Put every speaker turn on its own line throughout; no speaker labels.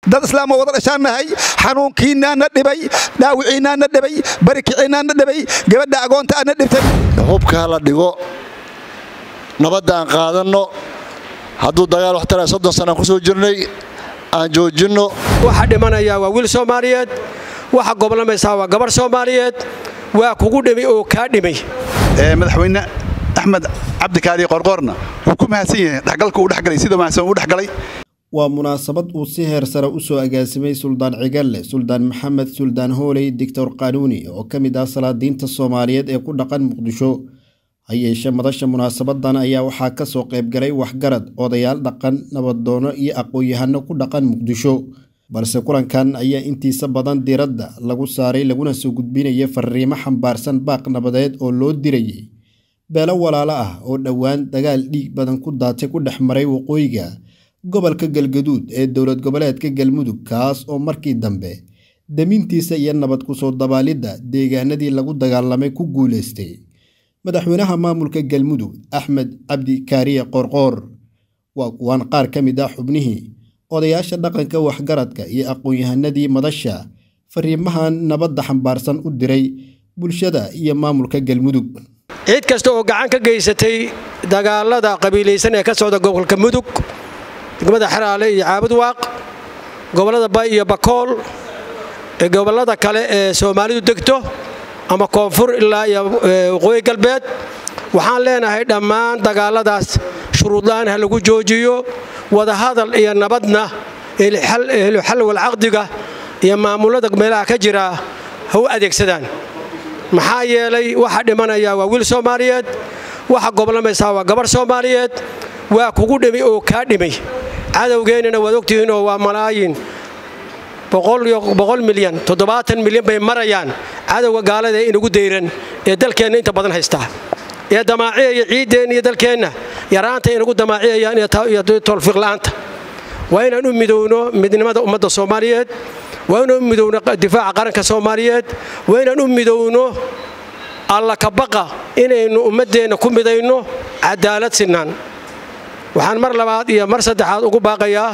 dad islaam oo wada dhashaanahay xanuunkiina na dhibay dhaawiciina na dhibay barikiciina na dhibay gabadha agoonta ana dhibtay
hubka la dhigo nabadda aan qaadano hadduu dagaal wax taray 30 sano ku soo jirnay aan joojino
waxa dhimanaya waa wiil Soomaaliyeed waxa gobolmaysa waa gabar Soomaaliyeed waa kugu dhimay oo ka dhimay
madaxweyne Axmed Cabdi Kaari Qorqorna wuxuu ku mahadsan yahay dhaxgalka uu dhaxgalay sida maasan uu dhaxgalay
waa munaasabad uu si heer sare u soo agaasimay Suldaan Cigalle Suldaan Maxamed Suldaan Hooley Dictor Qaanuuni oo kamid ah salaadiinta Soomaaliyeed ee ku dhaqan Muqdisho hayeeshe madasha munaasabadan ayaa waxa ka soo qayb galay waxgarad odayaal dhaqan nabadoono iyo aqoon-yahano ku dhaqan Muqdisho balse kulankan ayaa intiisa badan diiradda lagu saaray laguna soo gudbinayay fariimo xambaarsan baaq nabadeed oo loo dirayay beelo walaalo ah oo dhawaan dagaal dhiig badan ku daatay ku dhaxmaray waqooyiga gobolka Galgaduud ee dawlad goboleedka Galmudug kaas oo markii dambe damintiisa iyo nabad ku soo dabaalida deegaanadii lagu dagaalamay ku guuleystay madaxweynaha maamulka Galmudug Axmed Cabdi Kaari Qorqor waa kuwan qaar kamid ah xubnihii odayaasha dhaqanka waxgaradka iyo aqoon-yahanadii madasha fariimahan nabadda xambaarsan u diray bulshada iyo maamulka Galmudug
cid kasta oo gacan ka geysatay dagaalada qabiilaysan ee ka socda gobolka Mudug degmada Xaraale iyo Caabud Waaq gobolada Bay iyo Bakool ee gobolada kale ee Soomaalidu degto ama koonfur ilaa iyo waqooyi galbeed waxaan leenahay dhammaan dagaaladaas shuruud la'aan lagu joojiyo wada hadal iyo nabadna xal wal aqdiga iyo maamulada meelaha ka jira ha u adeegsadaan maxaa yeelay waxa dhimanaya waa wiil Soomaaliyeed waxa gobolmaysa waa gabar Soomaaliyeed waa kugu dhimay oo ka dhimay cadawgeena wada ogtihiin oo waa malaayiin 100 milyan 70 milyan bay marayaan cadawga gaalada ee ugu deyran ee dalkeena inta badan haysta ee damaaciya iyo ciideen iyo dalkeena yaraanta in ugu damaaciyayaan iyo tawfiiq la'aanta waa inaan u midowno midnimada ummadda Soomaaliyeed waa inaan u midowno difaaca qaranka Soomaaliyeed waa inaan u midowno alla ka baqa inaynu ummadeena ku midayno cadaalad sinaan waxaan mar labaad iyo mar saddexaad ugu baaqayaa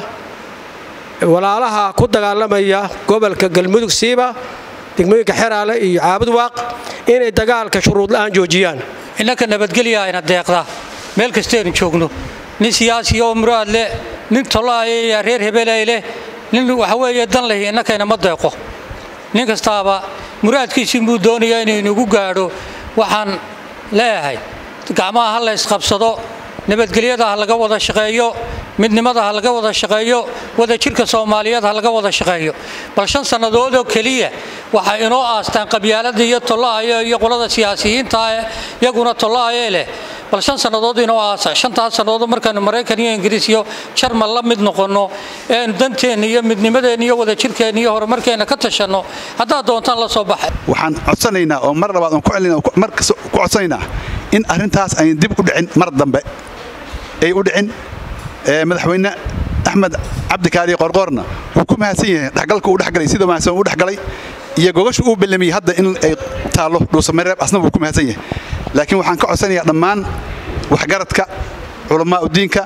walaalaha ku dagaalamaya gobolka Galmudug siiba degmooyinka Xaraale iyo Caabud Waaq inay dagaalka shuruud la'aan joojiyaan
innaka nabadgelyo ayna deeqda meel kasta aynu joogno nin siyaasi oo muraad leh nin tolaayo reer hebeleyle nin waxa weeye dan leh innaka ma deeqo nin kastaaba muraadkiisa muu doonayaa inuu nagu gaadho waxaan leeyahay gacmaha la isqabsado nabadgelyada laga wada shaqeeyo midnimada laga wada shaqeeyo wada jirka Soomaaliyeed laga wada shaqeeyo bal 5 sanadood oo kaliya waxa inoo aastaan qabyaaladda iyo tolaayo iyo qolada siyaasiyiinta iyaguna tolaayo leh bal 5 sanadood inoo aasa 5 sanadood markaan Mareykan iyo Ingiriis iyo Jarmal la mid noqono ee danteena iyo midnimadeena iyo wada jirkeena iyo horumarkeena ka tashano hadaa doontaan la soo baxay
waxaan codsanaynaa oo mar labaad ku celinaa markas ku codsanaynaa in arintaas ay dib u dhicin mar dambe ay u dhicin madaxweyne Axmed Cabdi Kaari Qorqorna wuxuu ku mahadsan yahay dhaxgalka uu dhaxgalay sida maasan uu dhaxgalay iyo gogasho uu bilamay hadda in ay taalo dhuusamareeb asna wuu ku mahadsan yahay laakiin waxaan ka codsanayaa dhammaan waxgaradka culimada diinka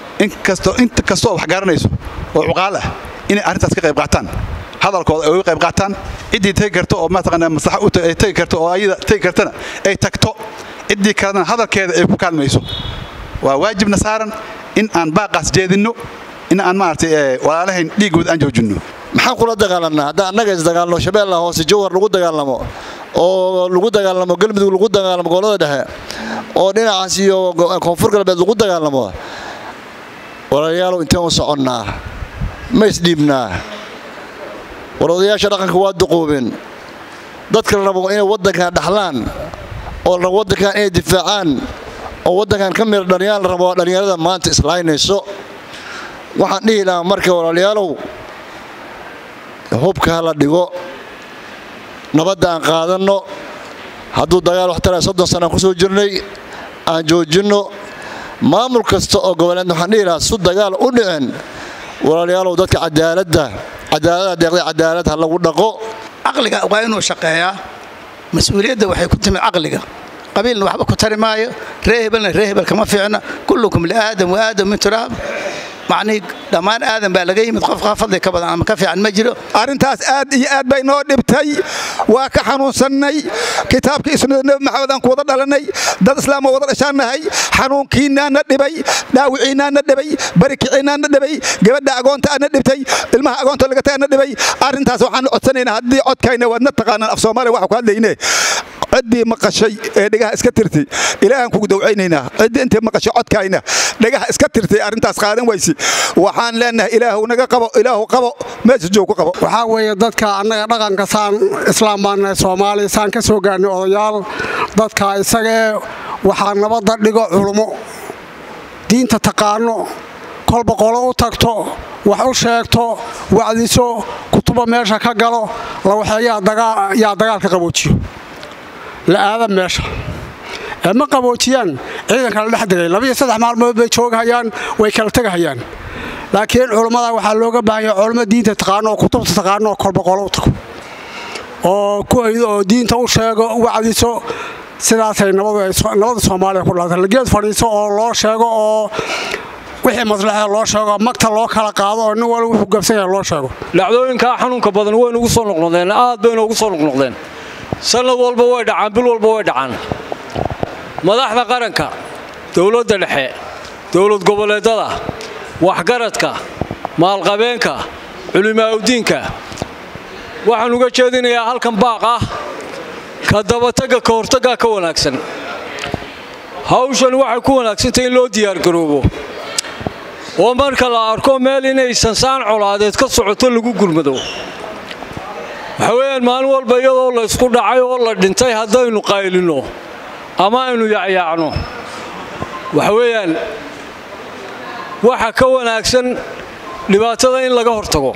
inta kasto wax garanayso oo cuqaal ah in arintaas ka qayb qaataan hadalkooda ay qayb qaataan cidii tay karto oo ma taqaanaa maslaxa u tay karto oo ayada tay kartana ay tagto cidii kalena hadalkeeda ay ku kaalmayso waa waajibna saaran in aan baaqas jeedino in aan maartay walaalahayn dhiigood aan joojino
maxaan kula dagaalanaa hadda annaga is dagaalno Shabeellaha Hoose Jowhar lagu dagaalamo oo lagu dagaalamo Galmudug lagu dagaalamo gobolada dhexe oo dhinacaas iyo koonfur galbeed lagu dagaalamo walaalayaal inta oo soconnaa ma isdhiibnaa walaalayaasha dhaqanka waa duqoobeen dadka rabo inay wadanka dhaxlaan oo wadanka ay difaacaan oo wadankan ka meel dhalinyarada rabo dhalinyarada maanta islaynayso waxaan dhihi lahaa marka walaalayaalow hubka la dhigo nabadda aan qaadano hadduu dagaal wax taray 30 sano ku soo jirnay aan joojino maamul kasta oo goboleed waxaan dhihi lahaa soo dagaal u dhicin walaalayaalow dadka cadaaladda deeqda cadaalad ha lagu dhaqo
aqliga waa inuu shaqeeyaa mas'uuliyadda waxay ku timid aqliga qabiilna waxba ku tari maayo reehbelna kama fiicna kullukum li aadam wa aadam min turaab معني دمان آدم بالغي متخفف فضل كبد أنا مكفي عن مجرى
أرنتاس آد بينو دبتي وكحنون سني كتابك اسمه محمد أن قوض لنا دد إسلام وضر شانه حنون كينا ندبي داوعينا ندبي بركعينا ندبي جبد أقون تأنا ندبتي المه أقون تلقى تأنا ندبي أرنتاس وحن أتسنين هدي أت كينا ونتقانا في سومالي وحكوا لينه عدي مقشي دقها اسكترتي إلى أن كوجدوا عينينا عدي أنت مقشي عد كاينة دقها اسكترتي أرنتاس قادم ويسي وحان لنا إله ونجا قبو إله قبو ما تجوك قبو
وحاول ضدك أنا رجعن كسان إسلام بان سومالي سان كسوجان أويال ضدك إسقى وحان نبض لقى علماء دين تتقانو كل بقولو تكتو وحوشكتو وعديسو كتب ماشا كجلو لو حيا دقال كقبوتشي لا هذا ماشا ما قبوتيان إذا كان لحد لبي صدق معلومات بيشوق هيان ويكلتك هيان لكن علماء وحلوقة باهي علماء دين تتقانو كتب تتقانو كل بقولو تكو أو كو دين توشيق وعديسو sidaasay nabada Soomaaliya ku lahayd lageed fariiso oo loo sheego oo wixii maslaxa loo sheego magta loo kala qaado oo nin walba wuxuu gabsan yahay loo sheego
dhacdooyinka xanuunka badan way ugu soo noqnoqdeen aad bay ugu soo noqnoqdeen sanad walba way dhacaan bil walba way dhacaan madaxda qaranka dawladda dhexe dawlad goboleedada waxgaradka maalqabeenka culimaadudiinka waxaan uga jeedinayaa halkan baaq ah كدبتك كورتك كوناكسن هاوشن waxay ku wanaagsantahay in loo diyaar garoobo oo marka la arko meel inay sansaan colaadeed ka socoto lagu gurmado haween maalin walba iyadoo la isku dhacay oo la dhintay hadaynu qaylino ama aynu yaacyaacno waxa ka wanaagsan dhibaatada in laga hortago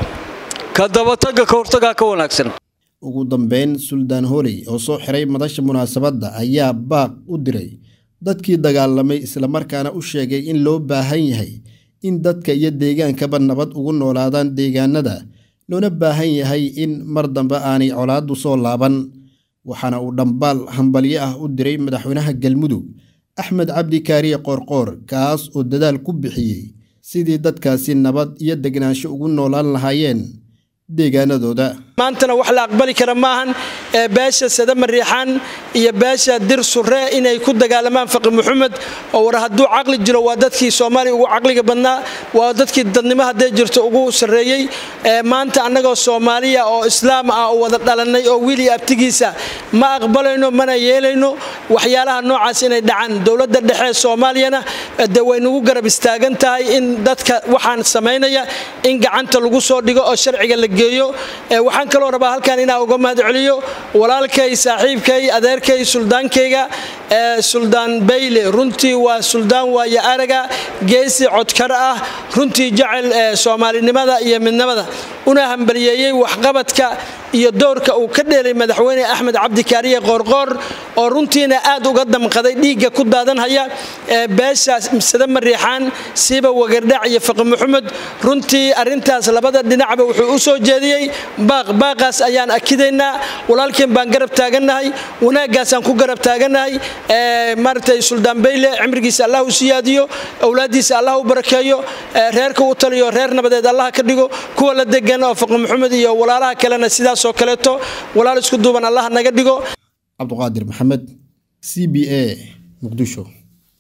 كدبتك كورتك كوناكسن
ugu dambeyn Suldaan Hooley oo soo xiray madasha munaasabadda ayaa baaq u diray dadkii dagaalamay isla markaana u sheegay in loo baahan yahay in dadka iyo deegaankaba nabad ugu noolaadaan deegaanada loona baahan yahay in mar dambe aanay colaadu soo laaban waxaana uu dhambaal hambalyo ah u diray madaxweynaha Galmudug Axmed Cabdi Kaariye Qoorqoor kaas oo dadaal ku bixiyay sidii dadkaasi nabad iyo deganaansho ugu noolaan lahaayeen deegaanadooda
maantana wax la aqbali kara maahan beesha sada mariixan iyo beesha dir surre inay ku dagaalamaan faqi maxamed oo war haduu aqli jiro waa dadkii Soomaaliya ugu aqliga badnaa waa dadkii dadnimo haday jirto ugu sareeyay maanta anagoo Soomaaliya oo islaam ah oo wada dhalanay oo wiili abtigiisa ma aqbalayno mana yeelayno waxyaalaha noocaas inay dhacaan dawladda dhexe Soomaaliyana dawaynugu garab istaagan tahay in dadka waxaan sameynaya in gacanta lagu soo dhigo oo sharciga la geeyo waxaan kaloo rabaa halkan inaan uga mahad celiyo walaalkay saaxiibkay adeerkay suldaankayga Suldaan Bayle runtii waa suldaan waaya araga geesi codkar ah runtii jacayl Soomaalinimada iyo midnimada una hambalyeeyay waxqabadka iyo doorka uu ka dheelay madaxweyne Axmed Cabdi Kaariye Qoorqoor oo runtiina aad uga damqaday dhiiga ku daadanaya beesha sada mariixan siiba wagardhac iyo faqi maxamed runtii arintaas labada dhinacba wuxuu u soo jeediyay baaqaas ayaan akideynaa walaalkeen baan garab taaganahay wanaagaas aan ku garab taaganahay martay Suldaan Bayle cimrigiisa Allah u siyaadiyo awlaadiisa Allah u barakeeyo reerka u taliyo reer nabadeed Allah ka dhigo kuwa la degan oo faqi maxamed iyo walaalaha kalena sidaas oo kaleeto walaal isku duuban Allah naga dhigo
Cabduqaadir Maxamed CBA Muqdisho